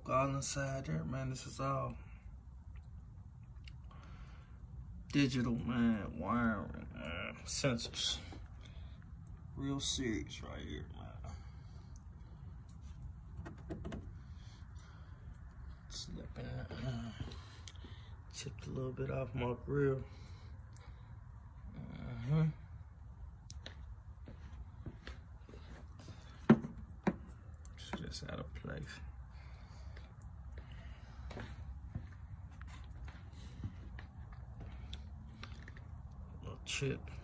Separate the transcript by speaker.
Speaker 1: all inside there, man. This is all digital, man. Wiring, man. Sensors. Real serious right here, man. Slipping it. Chipped a little bit off my grill. It's just out of place. Little chip.